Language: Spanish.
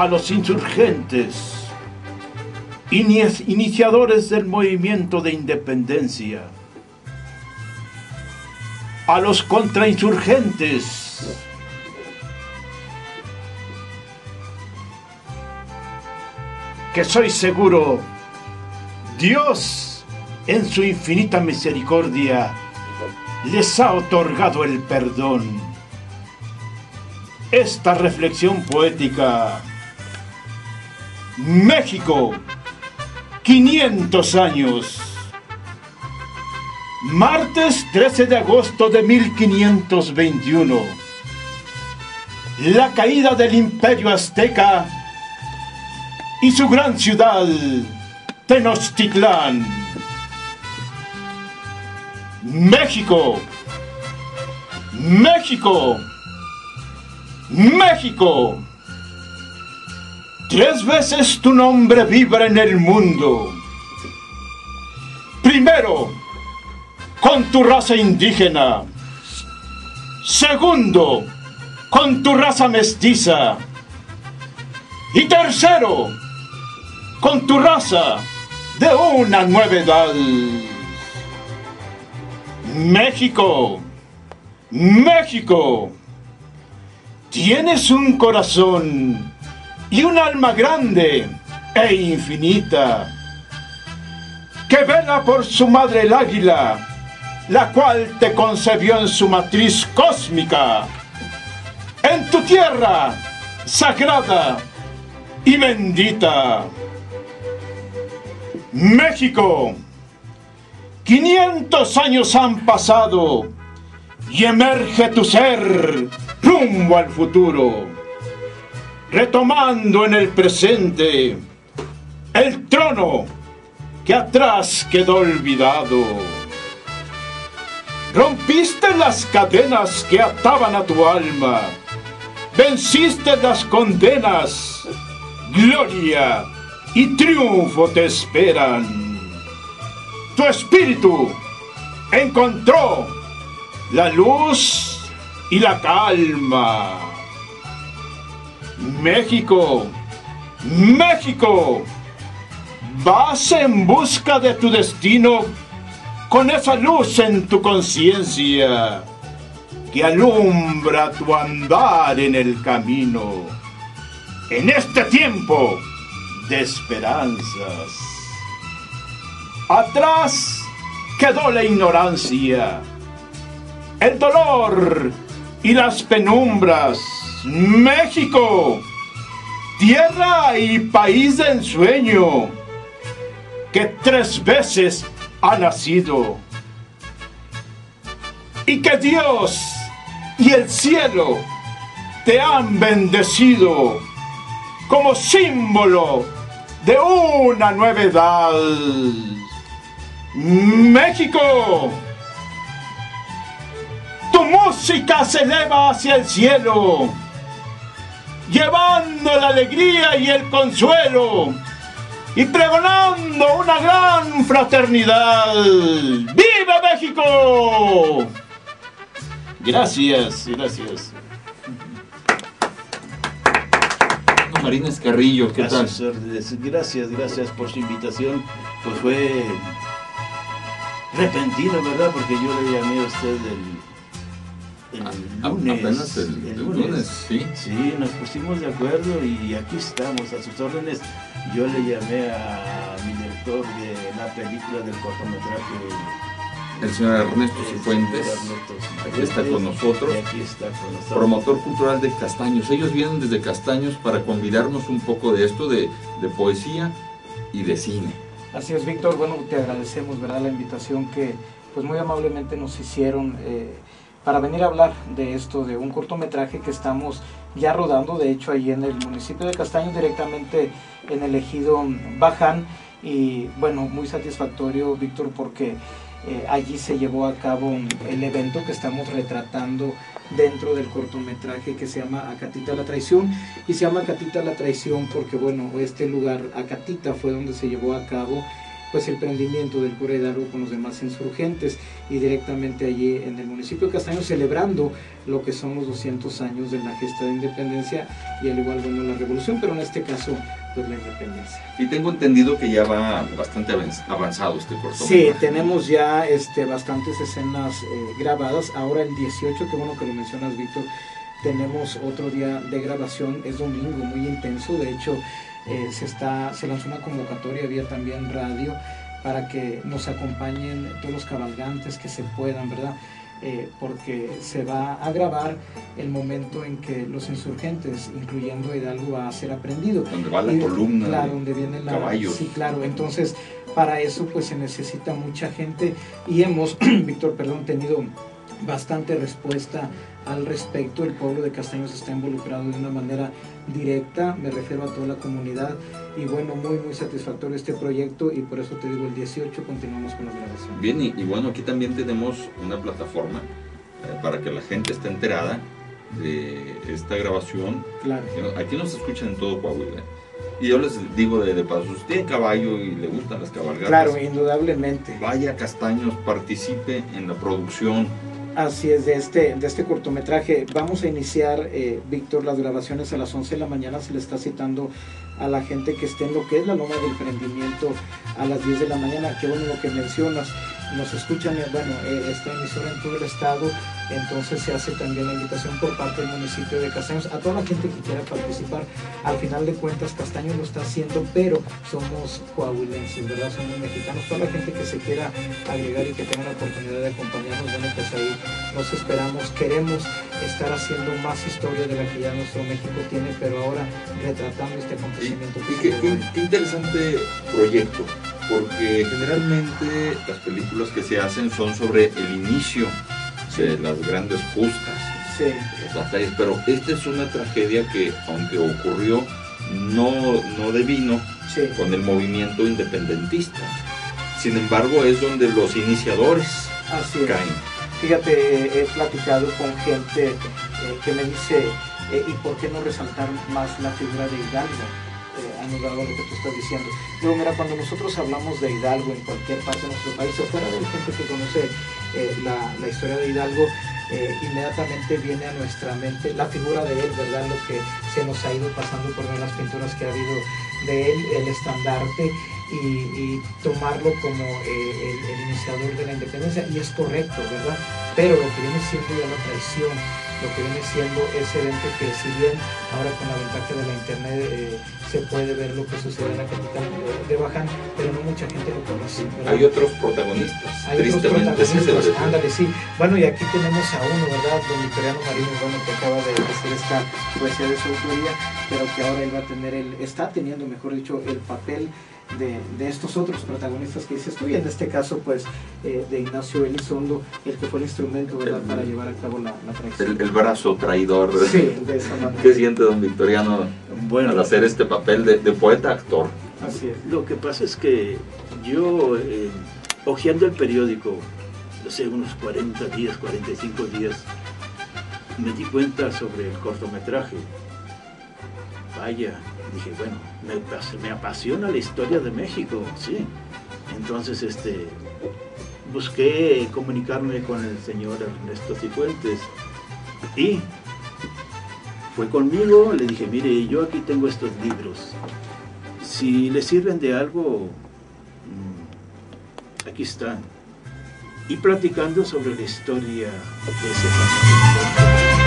a los insurgentes, iniciadores del movimiento de independencia, a los contrainsurgentes, que soy seguro, Dios, en su infinita misericordia, les ha otorgado el perdón. Esta reflexión poética: México, 500 años. Martes 13 de agosto de 1521. La caída del Imperio Azteca y su gran ciudad, Tenochtitlán. México, México, México. 3 veces tu nombre vibra en el mundo. Primero, con tu raza indígena. Segundo, con tu raza mestiza. Y tercero, con tu raza de una nueva edad. México, México, tienes un corazón y un alma grande e infinita, que vela por su madre el águila, la cual te concebió en su matriz cósmica, en tu tierra sagrada y bendita. México, 500 años han pasado y emerge tu ser rumbo al futuro, retomando en el presente el trono que atrás quedó olvidado. Rompiste las cadenas que ataban a tu alma, venciste las condenas, gloria y triunfo te esperan. Tu espíritu encontró la luz y la calma. México, México, vas en busca de tu destino con esa luz en tu conciencia que alumbra tu andar en el camino, en este tiempo de esperanzas. Atrás quedó la ignorancia, el dolor y las penumbras. México, tierra y país de ensueño, que 3 veces ha nacido, y que Dios y el cielo te han bendecido como símbolo de una nueva edad. México, tu música se eleva hacia el cielo, llevando la alegría y el consuelo y pregonando una gran fraternidad. ¡Viva México! Gracias, gracias. Marines Carrillo, ¿qué tal? Gracias, gracias por su invitación. Pues fue repentino, ¿verdad? Porque yo le llamé a usted el lunes. Apenas el lunes, sí. Sí, nos pusimos de acuerdo y aquí estamos, a sus órdenes. Yo le llamé a mi director de la película del cortometraje, el señor Ernesto Cifuentes, aquí está con nosotros, promotor cultural de Castaños. Ellos vienen desde Castaños para convidarnos un poco de esto, de poesía y de cine. Así es, Víctor. Bueno, te agradecemos, ¿verdad?, la invitación que pues muy amablemente nos hicieron para venir a hablar de esto, de un cortometraje que estamos ya rodando, de hecho, ahí en el municipio de Castaños, directamente en el ejido Baján. Y bueno, muy satisfactorio, Víctor, porque allí se llevó a cabo el evento que estamos retratando dentro del cortometraje, que se llama Acatita la Traición. Y se llama Acatita la Traición porque, bueno, este lugar, Acatita, fue donde se llevó a cabo pues el prendimiento del cura Hidalgo con los demás insurgentes, y directamente allí en el municipio de Castaños, celebrando lo que son los 200 años de la gesta de independencia y al igual, bueno, la revolución, pero en este caso pues la independencia. Y tengo entendido que ya va bastante avanzado este cortometraje. Sí, tenemos ya bastantes escenas grabadas. Ahora el 18, qué bueno que lo mencionas, Víctor, tenemos otro día de grabación, es domingo, muy intenso. De hecho, se lanzó una convocatoria vía también radio para que nos acompañen todos los cabalgantes que se puedan, ¿verdad? Porque se va a grabar el momento en que los insurgentes, incluyendo a Hidalgo, va a ser aprendido. Donde va la columna, claro, donde viene la caballos. Sí, claro. Entonces, para eso pues se necesita mucha gente y hemos, Víctor, tenido bastante respuesta al respecto. El pueblo de Castaños está involucrado de una manera directa, me refiero a toda la comunidad, y bueno, muy satisfactorio este proyecto, y por eso te digo, el 18 continuamos con las grabaciones. Bien, y bueno, aquí también tenemos una plataforma para que la gente esté enterada de esta grabación. Claro. Aquí nos escuchan en todo Coahuila. Y yo les digo de paso, si usted tiene caballo y le gustan las cabalgatas, claro, indudablemente, vaya a Castaños, participe en la producción. Así es, de este cortometraje. Vamos a iniciar, Víctor, las grabaciones a las 11 de la mañana. Se le está citando a la gente que esté en lo que es la Loma del Prendimiento a las 10 de la mañana. Qué bueno lo que mencionas. Nos escuchan, esta emisora en todo el estado, entonces se hace también la invitación por parte del municipio de Castaños a toda la gente que quiera participar. Al final de cuentas, Castaños lo está haciendo, pero somos coahuilenses, ¿verdad? Somos mexicanos. Toda la gente que se quiera agregar y que tenga la oportunidad de acompañarnos, bueno, pues ahí los esperamos. Queremos estar haciendo más historia de la que ya nuestro México tiene, pero ahora retratando este acontecimiento. Y qué interesante proyecto, porque generalmente las películas que se hacen son sobre el inicio de las grandes justas, sí, las batallas, pero esta es una tragedia que, aunque ocurrió, no devino sí, con el movimiento independentista. Sin embargo, es donde los iniciadores así es. caen. Fíjate, he platicado con gente que me dice, ¿y por qué no resaltar más la figura de Hidalgo? Anulado lo que tú estás diciendo. Digo, mira, cuando nosotros hablamos de Hidalgo en cualquier parte de nuestro país, o fuera de la gente que conoce la historia de Hidalgo, inmediatamente viene a nuestra mente la figura de él, ¿verdad? Lo que se nos ha ido pasando por ver las pinturas que ha habido de él, el estandarte, y tomarlo como el iniciador de la independencia, y es correcto, ¿verdad? Pero lo que viene siendo ya la traición, lo que viene siendo ese evento que, si bien ahora con la ventaja de la internet se puede ver lo que sucede en la capital de Baján, pero no mucha gente lo conoce, ¿verdad? Hay otros protagonistas, Hay tristemente. otros protagonistas, ándale, sí. Bueno, y aquí tenemos a uno, ¿verdad? Don Victoriano Marín, bueno, que acaba de hacer esta poesía de su autoría, pero que ahora él va a tener, está teniendo, mejor dicho, el papel de estos otros protagonistas que dices tú, y en este caso pues de Ignacio Elizondo, el que fue el instrumento, ¿verdad?, para llevar a cabo la traición. El brazo traidor. Sí, de esa manera. ¿Qué siente don Victoriano al hacer este papel de poeta-actor? Así es. Lo que pasa es que yo, hojeando el periódico, no sé, unos 40 días, 45 días, me di cuenta sobre el cortometraje. Vaya, dije, bueno, me apasiona la historia de México, sí. Entonces, busqué comunicarme con el señor Ernesto Cifuentes y fue conmigo, le dije, mire, yo aquí tengo estos libros, si le sirven de algo, aquí están. Y platicando sobre la historia de ese pasado.